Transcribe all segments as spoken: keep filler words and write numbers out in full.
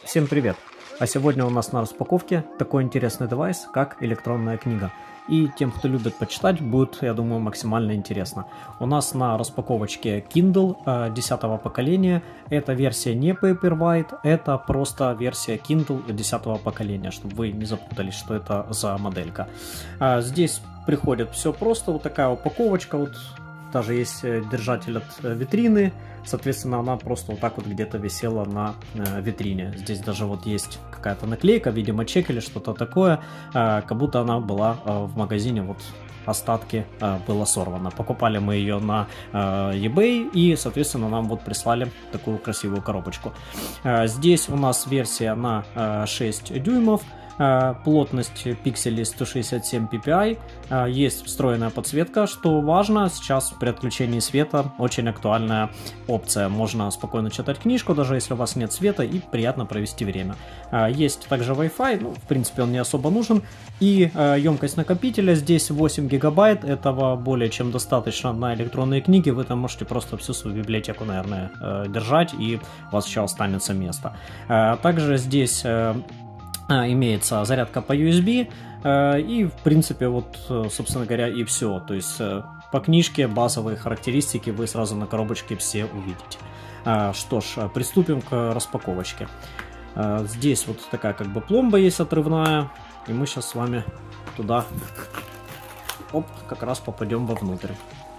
Всем привет! А сегодня у нас на распаковке такой интересный девайс, как электронная книга. И тем, кто любит почитать, будет, я думаю, максимально интересно. У нас на распаковочке Kindle э, десятого поколения. Это версия не Paperwhite, это просто версия Kindle десятого поколения, чтобы вы не запутались, что это за моделька. А здесь приходит все просто, вот такая упаковочка, вот даже есть держатель от витрины. Соответственно, она просто вот так вот где-то висела на э, витрине. Здесь даже вот есть какая-то наклейка, видимо, чек или что-то такое, э, как будто она была э, в магазине, вот остатки э, было сорвано. Покупали мы ее на э, eBay и, соответственно, нам вот прислали такую красивую коробочку. Э, здесь у нас версия на э, шесть дюймов. Плотность пикселей сто шестьдесят семь пи пи ай, есть встроенная подсветка, что важно, сейчас при отключении света очень актуальная опция, можно спокойно читать книжку, даже если у вас нет света, и приятно провести время. Есть также Wi-Fi, ну, в принципе он не особо нужен, и емкость накопителя здесь восемь гигабайт, этого более чем достаточно на электронные книги, вы там можете просто всю свою библиотеку, наверное, держать, и у вас еще останется место. Также здесь имеется зарядка по ю эс би, и в принципе вот, собственно говоря, и все. То есть по книжке базовые характеристики вы сразу на коробочке все увидите. Что ж, приступим к распаковочке. Здесь вот такая как бы пломба есть отрывная, и мы сейчас с вами туда, оп, как раз попадем вовнутрь.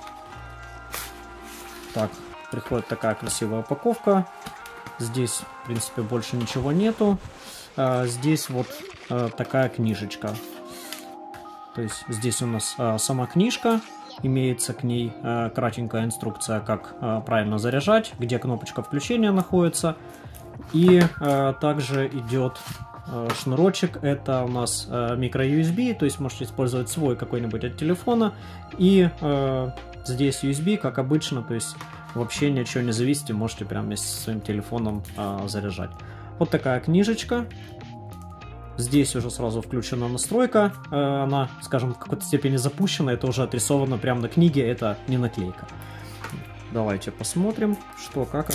Так, приходит такая красивая упаковка. Здесь, в принципе, больше ничего нету. Здесь вот такая книжечка. То есть здесь у нас сама книжка, имеется к ней кратенькая инструкция, как правильно заряжать, где кнопочка включения находится. И также идет шнурочек, это у нас микро ю эс би, то есть можете использовать свой какой-нибудь от телефона. И здесь ю эс би, как обычно, то есть вообще ничего не зависит, можете прямо вместе со своим телефоном заряжать. Вот такая книжечка. Здесь уже сразу включена настройка. Она, скажем, в какой-то степени запущена. Это уже отрисовано прямо на книге. Это не наклейка. Давайте посмотрим, что, как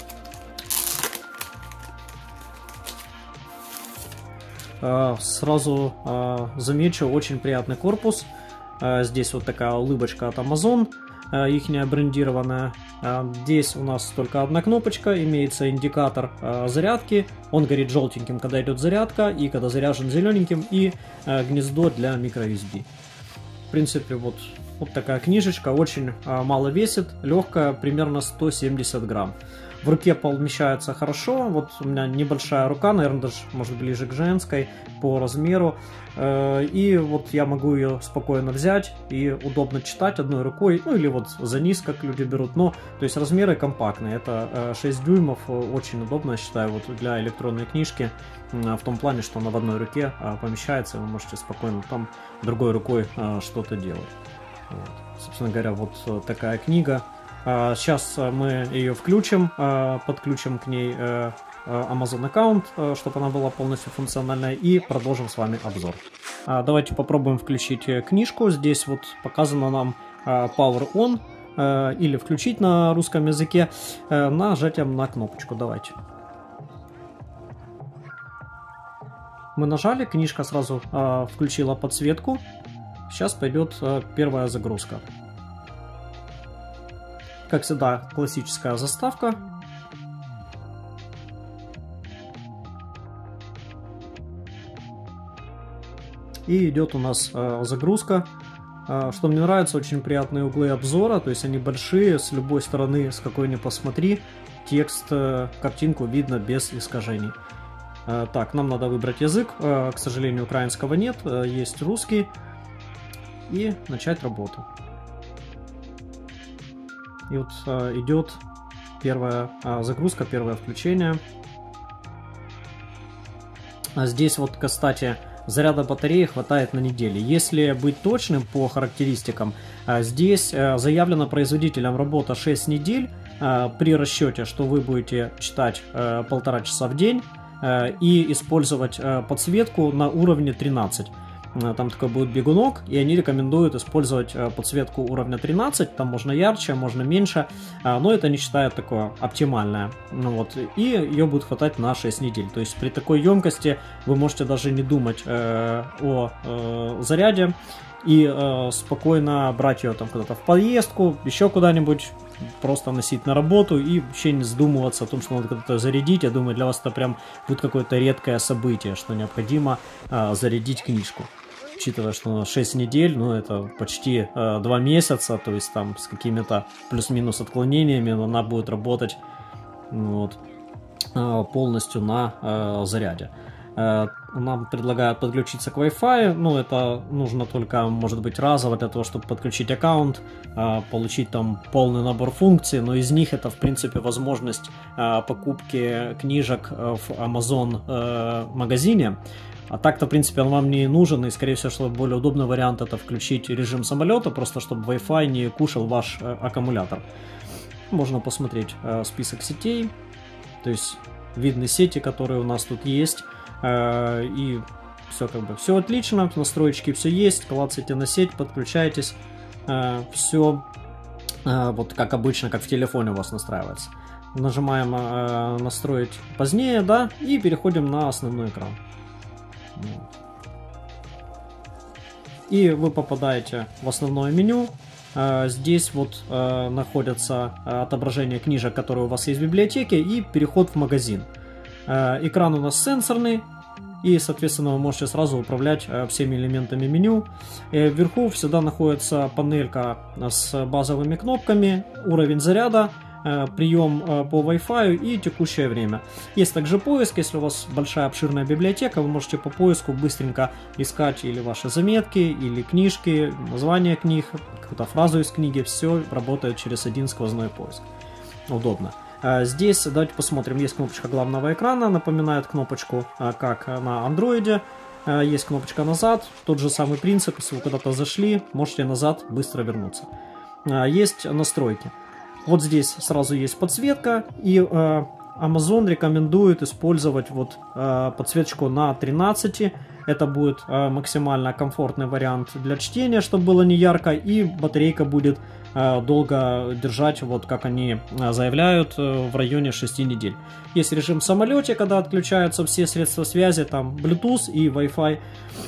оно. Сразу замечу, очень приятный корпус. Здесь вот такая улыбочка от Amazon. Ихняя брендированная. Здесь у нас только одна кнопочка, имеется индикатор зарядки, он горит желтеньким, когда идет зарядка, и когда заряжен зелененьким, и гнездо для микро ю эс би. В принципе, вот, вот такая книжечка, очень мало весит, легкая, примерно сто семьдесят грамм. В руке помещается хорошо, вот у меня небольшая рука, наверное, даже может ближе к женской по размеру. И вот я могу ее спокойно взять и удобно читать одной рукой, ну или вот за низ, как люди берут. Но, то есть размеры компактные, это шесть дюймов, очень удобно, я считаю, вот для электронной книжки, в том плане, что она в одной руке помещается, и вы можете спокойно там другой рукой что-то делать. Вот. Собственно говоря, вот такая книга. Сейчас мы ее включим, подключим к ней Amazon аккаунт, чтобы она была полностью функциональная, и продолжим с вами обзор. Давайте попробуем включить книжку. Здесь вот показано нам Power On, или включить на русском языке, нажатием на кнопочку. Давайте. Мы нажали, книжка сразу включила подсветку. Сейчас пойдет первая загрузка. Как всегда, классическая заставка. И идет у нас э, загрузка. Э, что мне нравится, очень приятные углы обзора, то есть они большие, с любой стороны, с какой ни посмотри, текст, э, картинку видно без искажений. Э, так, нам надо выбрать язык, э, к сожалению, украинского нет, э, есть русский. И начать работу. И вот э, идет первая э, загрузка, первое включение. А здесь вот, кстати, заряда батареи хватает на неделю. Если быть точным по характеристикам, э, здесь э, заявлено производителем работа шесть недель. Э, при расчете, что вы будете читать э, полтора часа в день э, и использовать э, подсветку на уровне тринадцать. там такой будет бегунок, и они рекомендуют использовать подсветку уровня тринадцать, там можно ярче, можно меньше, но это они считают такое оптимальное. Ну вот, и ее будет хватать на шесть недель. То есть при такой емкости вы можете даже не думать э, о э, заряде и э, спокойно брать ее там куда-то в поездку, еще куда-нибудь, просто носить на работу и вообще не задумываться о том, что надо когда-то зарядить. Я думаю, для вас это прям будет какое-то редкое событие, что необходимо э, зарядить книжку. Учитывая, что шесть недель, ну это почти э, два месяца, то есть там с какими-то плюс-минус отклонениями она будет работать вот, э, полностью на э, заряде. Э, нам предлагают подключиться к Wi-Fi, ну это нужно только, может быть, разово для того, чтобы подключить аккаунт, э, получить там полный набор функций, но из них это в принципе возможность э, покупки книжек в Amazon э, магазине. А так-то, в принципе, он вам не нужен, и, скорее всего, что более удобный вариант это включить режим самолета, просто чтобы Wi-Fi не кушал ваш э, аккумулятор. Можно посмотреть э, список сетей, то есть видны сети, которые у нас тут есть, э, и все как бы все отлично, настроечки все есть, клацайте на сеть, подключайтесь, э, все э, вот как обычно, как в телефоне у вас настраивается. Нажимаем э, настроить позднее, да, и переходим на основной экран. И вы попадаете в основное меню. Здесь вот находятся отображение книжек, которые у вас есть в библиотеке, и переход в магазин. Экран у нас сенсорный, и, соответственно, вы можете сразу управлять всеми элементами меню. Вверху всегда находится панелька с базовыми кнопками, уровень заряда, прием по Wi-Fi и текущее время. Есть также поиск, если у вас большая обширная библиотека, вы можете по поиску быстренько искать или ваши заметки, или книжки, название книг, какую-то фразу из книги, все работает через один сквозной поиск. Удобно. Здесь давайте посмотрим, есть кнопочка главного экрана, напоминает кнопочку, как на андроиде. Есть кнопочка назад, тот же самый принцип, если вы куда-то зашли, можете назад быстро вернуться. Есть настройки. Вот здесь сразу есть подсветка, и э, Amazon рекомендует использовать вот э, подсветочку на тринадцать. Это будет э, максимально комфортный вариант для чтения, чтобы было не ярко, и батарейка будет э, долго держать, вот как они э, заявляют, э, в районе шести недель. Есть режим в самолете, когда отключаются все средства связи, там Bluetooth и Wi-Fi.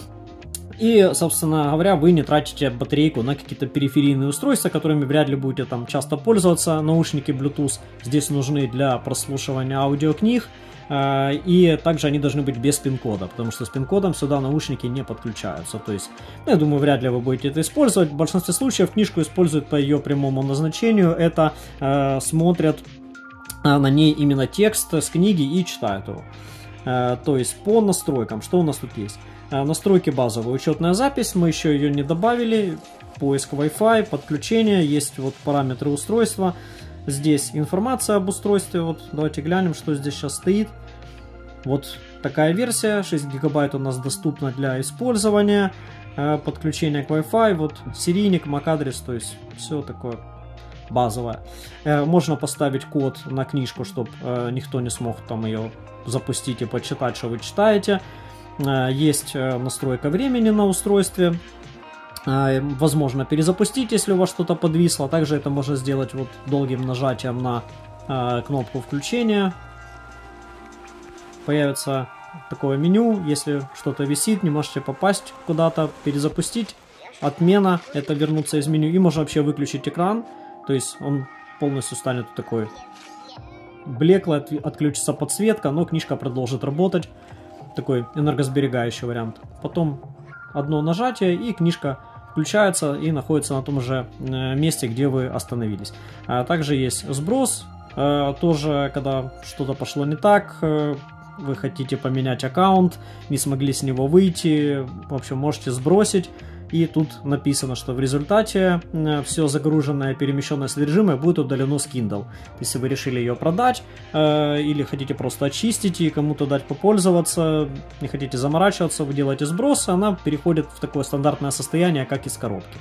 И, собственно говоря, вы не тратите батарейку на какие-то периферийные устройства, которыми вряд ли будете там часто пользоваться. Наушники Bluetooth здесь нужны для прослушивания аудиокниг. И также они должны быть без пин-кода, потому что с пин-кодом сюда наушники не подключаются. То есть, я думаю, вряд ли вы будете это использовать. В большинстве случаев книжку используют по ее прямому назначению. Это э, смотрят на ней именно текст с книги и читают его. Э, то есть, по настройкам, что у нас тут есть? Настройки базовые, учетная запись, мы еще ее не добавили, поиск Wi-Fi, подключение, есть вот параметры устройства, здесь информация об устройстве, вот давайте глянем, что здесь сейчас стоит. Вот такая версия, шесть гигабайт у нас доступна для использования, подключение к Wi-Fi, вот серийник, эм эй си-адрес, то есть все такое базовое. Можно поставить код на книжку, чтобы никто не смог там ее запустить и почитать, что вы читаете. Есть настройка времени на устройстве, возможно перезапустить, если у вас что-то подвисло. Также это можно сделать вот долгим нажатием на кнопку включения. Появится такое меню, если что-то висит, не можете попасть куда-то, перезапустить. Отмена, это вернуться из меню, и можно вообще выключить экран, то есть он полностью станет такой блеклый, отключится подсветка, но книжка продолжит работать. Такой энергосберегающий вариант. Потом одно нажатие, и книжка включается и находится на том же месте, где вы остановились. А также есть сброс, тоже когда что-то пошло не так, вы хотите поменять аккаунт, не смогли с него выйти, в общем, можете сбросить. И тут написано, что в результате все загруженное, перемещенное содержимое будет удалено с Kindle. Если вы решили ее продать э, или хотите просто очистить и кому-то дать попользоваться, не хотите заморачиваться, вы делаете сброс, она переходит в такое стандартное состояние, как из коробки.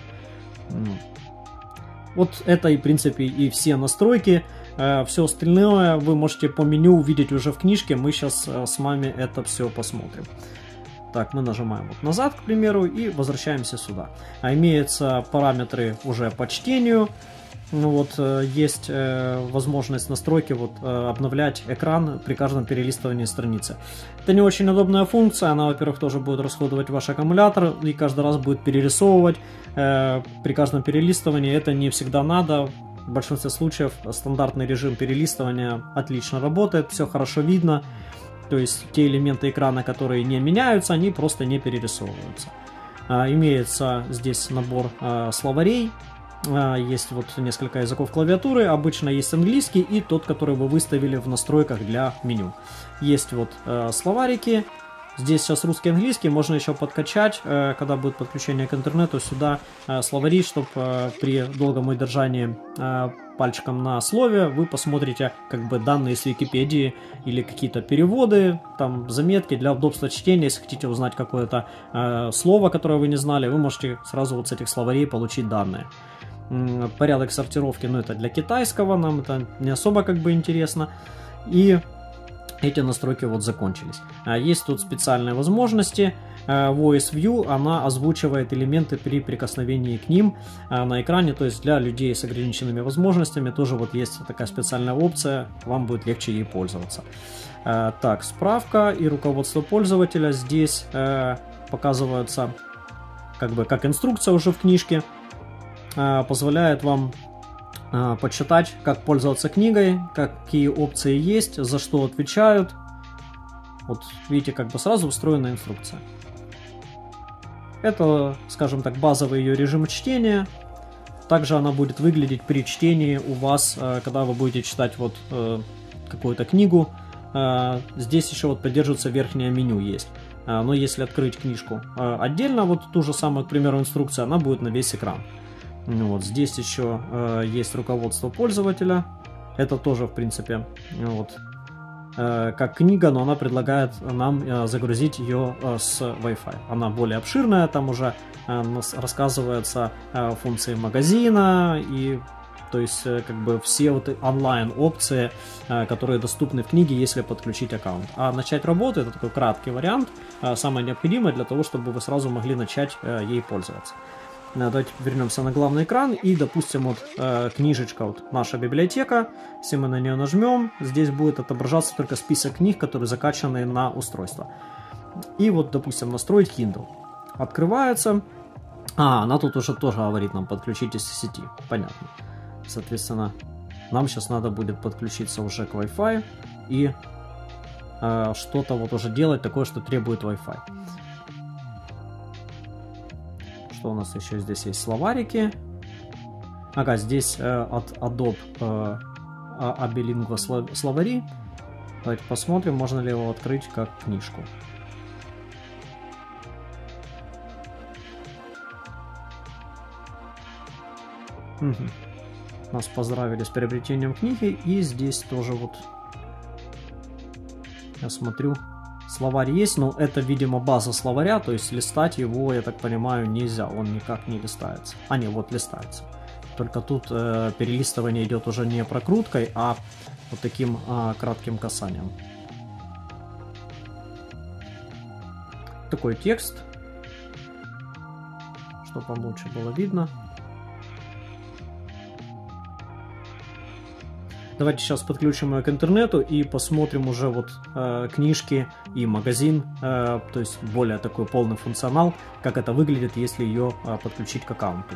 Вот это и в принципе и все настройки. Э, все остальное вы можете по меню увидеть уже в книжке. Мы сейчас э, с вами это все посмотрим. Так, мы нажимаем вот назад, к примеру, и возвращаемся сюда. А имеются параметры уже по чтению. Ну вот, есть э, возможность настройки вот, э, обновлять экран при каждом перелистывании страницы. Это не очень удобная функция, она, во-первых, тоже будет расходовать ваш аккумулятор и каждый раз будет перерисовывать э, при каждом перелистывании. Это не всегда надо. В большинстве случаев стандартный режим перелистывания отлично работает, все хорошо видно. То есть те элементы экрана, которые не меняются, они просто не перерисовываются. А, имеется здесь набор а, словарей. Есть вот несколько языков клавиатуры, обычно есть английский и тот, который вы выставили в настройках для меню. Есть вот э, словарики, здесь сейчас русский и английский, можно еще подкачать, э, когда будет подключение к интернету, сюда э, словари, чтобы э, при долгом удержании э, пальчиком на слове вы посмотрите как бы данные с Википедии или какие-то переводы, там заметки для удобства чтения. Если хотите узнать какое-то э, слово, которое вы не знали, вы можете сразу вот с этих словарей получить данные. Порядок сортировки, ну это для китайского, нам это не особо как бы интересно. И эти настройки вот закончились. Есть тут специальные возможности. Voice View, она озвучивает элементы при прикосновении к ним на экране, то есть для людей с ограниченными возможностями тоже вот есть такая специальная опция, вам будет легче ей пользоваться. Так, справка и руководство пользователя здесь показываются как бы как инструкция уже в книжке. Позволяет вам э, почитать, как пользоваться книгой, какие опции есть, за что отвечают. Вот видите, как бы сразу встроена инструкция. Это, скажем так, базовый ее режим чтения. Также она будет выглядеть при чтении у вас, э, когда вы будете читать вот э, какую-то книгу. Э, здесь еще вот поддерживается верхнее меню есть. Э, но если открыть книжку э, отдельно, вот ту же самую, к примеру, инструкцию, она будет на весь экран. Вот здесь еще э, есть руководство пользователя. Это тоже, в принципе, вот, э, как книга, но она предлагает нам э, загрузить ее э, с Wi-Fi. Она более обширная, там уже э, рассказываются э, функции магазина и, то есть, э, как бы все вот онлайн опции, э, которые доступны в книге, если подключить аккаунт. А начать работу — это такой краткий вариант, э, самое необходимое для того, чтобы вы сразу могли начать э, ей пользоваться. Давайте вернемся на главный экран и, допустим, вот э, книжечка, вот наша библиотека. Если мы на нее нажмем, здесь будет отображаться только список книг, которые закачаны на устройство. И вот, допустим, настроить Kindle. Открывается. А, она тут уже тоже говорит нам: подключитесь к сети. Понятно. Соответственно, нам сейчас надо будет подключиться уже к Wi-Fi и э, что-то вот уже делать такое, что требует Wi-Fi. Что у нас еще здесь есть? Словарики. Ага, здесь э, от Adobe э, Abilingua словари. Давайте посмотрим, можно ли его открыть как книжку. Угу. Нас поздравили с приобретением книги. И здесь тоже вот, я смотрю, словарь есть, но это, видимо, база словаря, то есть листать его, я так понимаю, нельзя, он никак не листается. А, не, вот листается. Только тут э, перелистывание идет уже не прокруткой, а вот таким э, кратким касанием. Такой текст, чтобы вам лучше было видно. Давайте сейчас подключим ее к интернету и посмотрим уже вот э, книжки и магазин, э, то есть более такой полный функционал, как это выглядит, если ее э, подключить к аккаунту.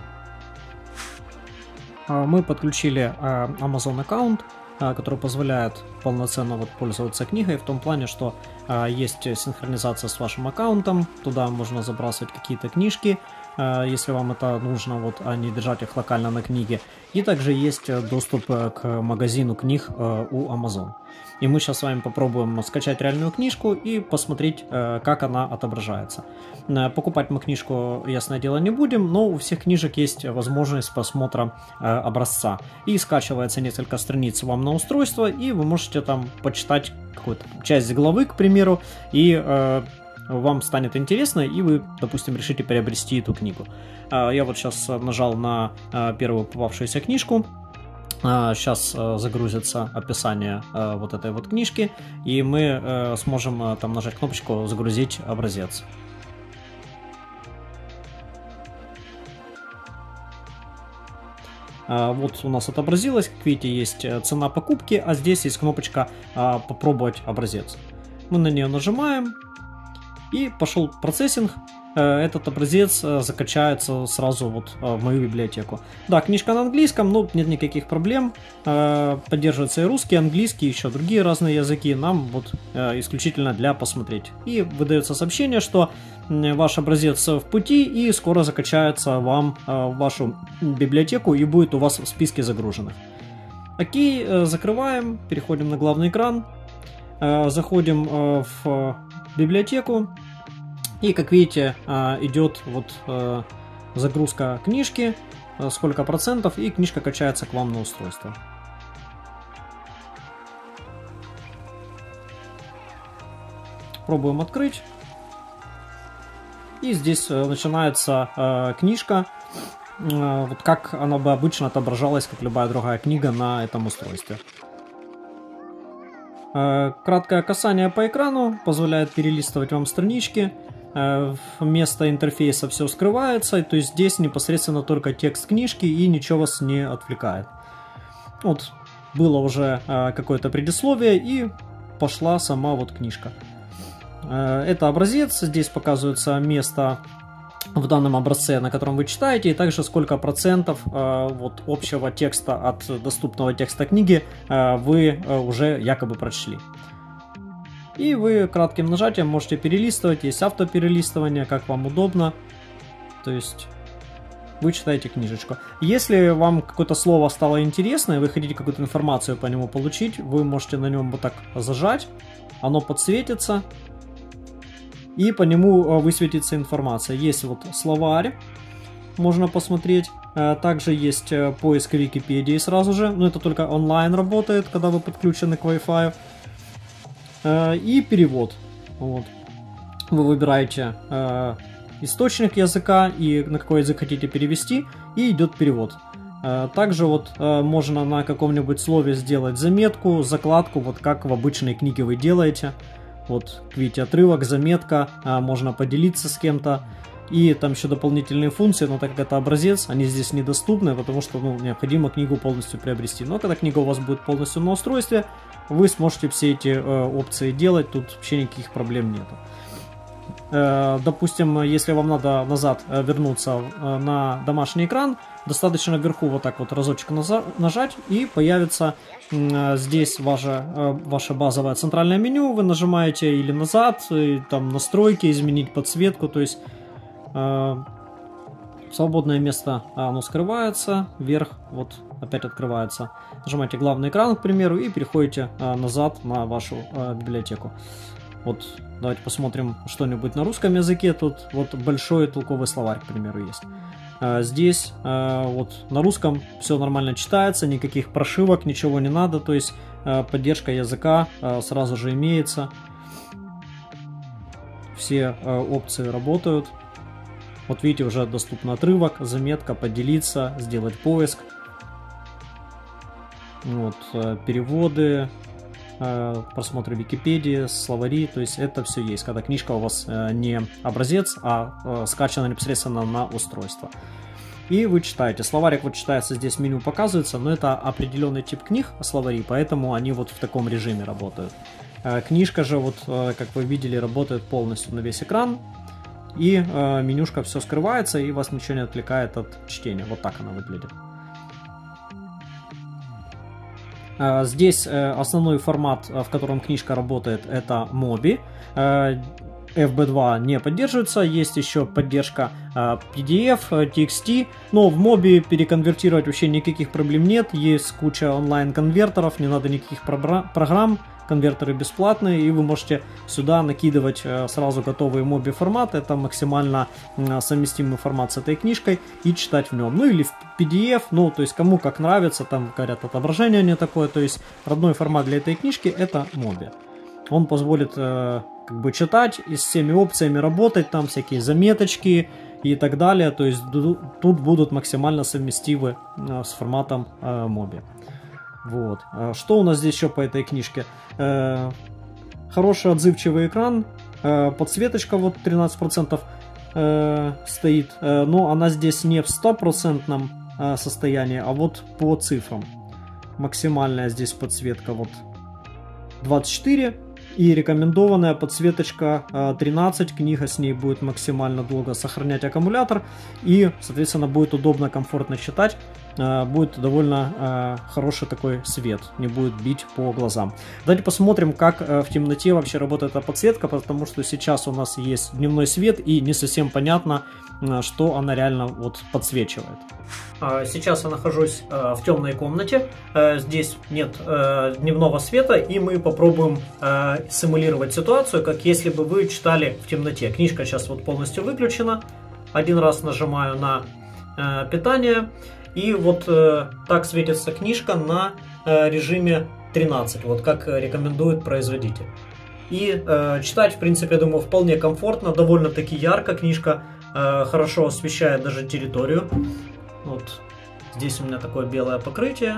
Э, мы подключили э, Amazon аккаунт, э, который позволяет полноценно вот пользоваться книгой, в том плане, что э, есть синхронизация с вашим аккаунтом, туда можно забрасывать какие-то книжки, если вам это нужно, вот, а не держать их локально на книге. И также есть доступ к магазину книг у Amazon. И мы сейчас с вами попробуем скачать реальную книжку и посмотреть, как она отображается. Покупать мы книжку, ясное дело, не будем, но у всех книжек есть возможность просмотра образца. И скачивается несколько страниц вам на устройство, и вы можете там почитать какую-то часть главы, к примеру, и вам станет интересно, и вы, допустим, решите приобрести эту книгу. Я вот сейчас нажал на первую попавшуюся книжку. Сейчас загрузится описание вот этой вот книжки, и мы сможем там нажать кнопочку «Загрузить образец». Вот у нас отобразилось, как видите, есть цена покупки, а здесь есть кнопочка «Попробовать образец». Мы на нее нажимаем, и пошел процессинг. Этот образец закачается сразу вот в мою библиотеку. Да, книжка на английском, но нет никаких проблем. Поддерживается и русский, и английский, еще другие разные языки. Нам вот исключительно для посмотреть. И выдается сообщение, что ваш образец в пути и скоро закачается вам в вашу библиотеку и будет у вас в списке загруженных. Окей, закрываем, переходим на главный экран, заходим в библиотеку. И, как видите, идет вот загрузка книжки, сколько процентов, и книжка качается к вам на устройство. Пробуем открыть. И здесь начинается книжка, вот как она бы обычно отображалась, как любая другая книга на этом устройстве. Краткое касание по экрану позволяет перелистывать вам странички. Вместо интерфейса все скрывается, то есть здесь непосредственно только текст книжки и ничего вас не отвлекает. Вот было уже какое-то предисловие и пошла сама вот книжка. Это образец, здесь показывается место в данном образце, на котором вы читаете, и также сколько процентов вот общего текста от доступного текста книги вы уже якобы прочли. И вы кратким нажатием можете перелистывать, есть автоперелистывание, как вам удобно. То есть вы читаете книжечку. Если вам какое-то слово стало интересно, и вы хотите какую-то информацию по нему получить, вы можете на нем вот так зажать, оно подсветится, и по нему высветится информация. Есть вот словарь, можно посмотреть. Также есть поиск в Википедии сразу же, но это только онлайн работает, когда вы подключены к Wi-Fi. И перевод. Вот. Вы выбираете э, источник языка и на какой язык хотите перевести, и идет перевод. Э, также вот э, можно на каком-нибудь слове сделать заметку, закладку, вот как в обычной книге вы делаете. Вот, видите, отрывок, заметка, э, можно поделиться с кем-то. И там еще дополнительные функции, но так как это образец, они здесь недоступны, потому что ну, необходимо книгу полностью приобрести. Но когда книга у вас будет полностью на устройстве, вы сможете все эти э, опции делать, тут вообще никаких проблем нету. Э, допустим, если вам надо назад э, вернуться э, на домашний экран, достаточно вверху вот так вот разочек нажать, и появится э, здесь ваше, э, ваше базовое центральное меню. Вы нажимаете или назад, и, там настройки, изменить подсветку, то есть свободное место, оно скрывается, вверх вот опять открывается. Нажимаете главный экран, к примеру, и переходите назад на вашу библиотеку. Вот давайте посмотрим что-нибудь на русском языке. Тут вот большой толковый словарь, к примеру, есть. Здесь вот на русском все нормально читается, никаких прошивок, ничего не надо, то есть поддержка языка сразу же имеется. Все опции работают. Вот видите, уже доступен отрывок, заметка, поделиться, сделать поиск. Вот, переводы, просмотр Википедии, словари, то есть это все есть, когда книжка у вас не образец, а скачана непосредственно на устройство. И вы читаете. Словарик вот читается, здесь меню показывается, но это определенный тип книг, словари, поэтому они вот в таком режиме работают. Книжка же, вот как вы видели, работает полностью на весь экран. И э, менюшка все скрывается, и вас ничего не отвлекает от чтения. Вот так она выглядит. Э, здесь э, основной формат, в котором книжка работает, это моби. Э, эф би два не поддерживается. Есть еще поддержка э, пи ди эф, ти экс ти. Но в моби переконвертировать вообще никаких проблем нет. Есть куча онлайн-конвертеров, не надо никаких программ. Конвертеры бесплатные, и вы можете сюда накидывать сразу готовый моби формат. Это максимально совместимый формат с этой книжкой, и читать в нем. Ну или в пи ди эф, ну то есть кому как нравится, там говорят, отображение не такое. То есть родной формат для этой книжки это моби. Он позволит как бы читать и с всеми опциями работать, там всякие заметочки и так далее. То есть тут будут максимально совместимы с форматом моби. Вот. Что у нас здесь еще по этой книжке? Э, хороший отзывчивый экран, э, подсветочка вот тринадцать процентов э, стоит, э, но она здесь не в стопроцентном состояние, а вот по цифрам. Максимальная здесь подсветка вот двадцать четыре. И рекомендованная подсветочка тринадцать, книга с ней будет максимально долго сохранять аккумулятор и, соответственно, будет удобно, комфортно читать, будет довольно хороший такой свет, не будет бить по глазам. Давайте посмотрим, как в темноте вообще работает эта подсветка, потому что сейчас у нас есть дневной свет и не совсем понятно, что она реально вот подсвечивает. Сейчас я нахожусь в темной комнате, здесь нет дневного света, и мы попробуем симулировать ситуацию, как если бы вы читали в темноте. Книжка сейчас вот полностью выключена. Один раз нажимаю на питание, и вот так светится книжка на режиме тринадцать, вот как рекомендует производитель. И читать, в принципе, я думаю, вполне комфортно, довольно-таки ярко, книжка хорошо освещает даже территорию. Вот здесь у меня такое белое покрытие.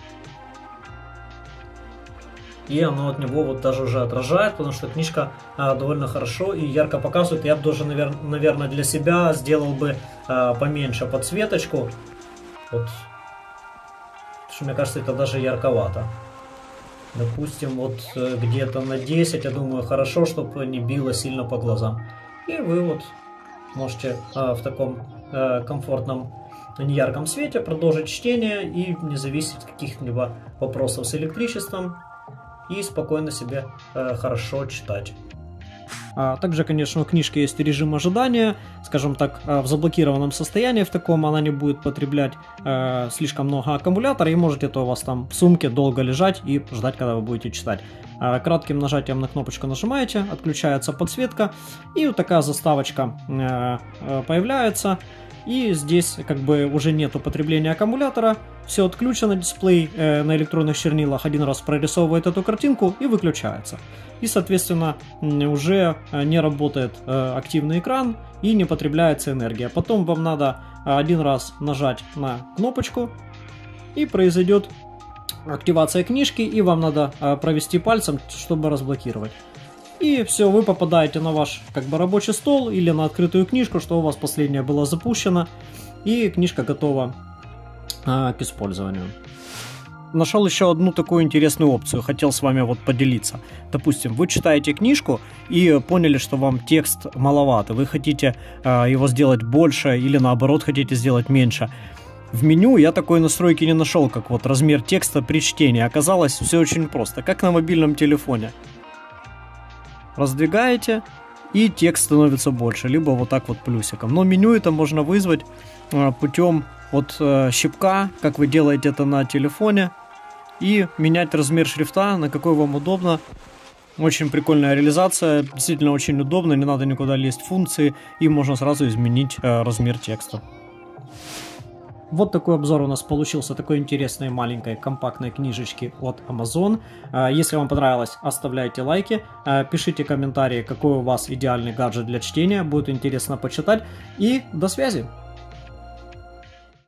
И оно от него вот даже уже отражает, потому что книжка а, довольно хорошо и ярко показывает. Я бы даже, навер наверное, для себя сделал бы а, поменьше подсветочку. Вот. Потому что, мне кажется, это даже ярковато. Допустим, вот где-то на десять, я думаю, хорошо, чтобы не било сильно по глазам. И вы вот можете а, в таком а, комфортном, неярком свете продолжить чтение и не зависеть от каких-либо вопросов с электричеством. И спокойно себе э, хорошо читать. А также, конечно, у книжки есть режим ожидания, скажем так, в заблокированном состоянии, в таком она не будет потреблять э, слишком много аккумулятора, и может это у вас там в сумке долго лежать и ждать, когда вы будете читать. А кратким нажатием на кнопочку нажимаете, отключается подсветка, и вот такая заставочка э, появляется. И здесь как бы уже нет употребления аккумулятора, все отключено, дисплей э, на электронных чернилах один раз прорисовывает эту картинку и выключается. И, соответственно, уже не работает э, активный экран и не потребляется энергия. Потом вам надо один раз нажать на кнопочку, и произойдет активация книжки, и вам надо э, провести пальцем, чтобы разблокировать. И все, вы попадаете на ваш как бы рабочий стол или на открытую книжку, что у вас последняя была запущена, и книжка готова а, к использованию. Нашел еще одну такую интересную опцию, хотел с вами вот поделиться. Допустим, вы читаете книжку и поняли, что вам текст маловат, вы хотите а, его сделать больше или наоборот хотите сделать меньше. В меню я такой настройки не нашел, как вот размер текста при чтении. Оказалось, все очень просто, как на мобильном телефоне. Раздвигаете, и текст становится больше, либо вот так вот плюсиком. Но меню это можно вызвать э, путем вот э, щипка, как вы делаете это на телефоне, и менять размер шрифта, на какой вам удобно. Очень прикольная реализация, действительно очень удобно, не надо никуда лезть в функции, и можно сразу изменить э, размер текста. Вот такой обзор у нас получился, такой интересной маленькой компактной книжечки от Amazon. Если вам понравилось, оставляйте лайки, пишите комментарии, какой у вас идеальный гаджет для чтения, будет интересно почитать. И до связи!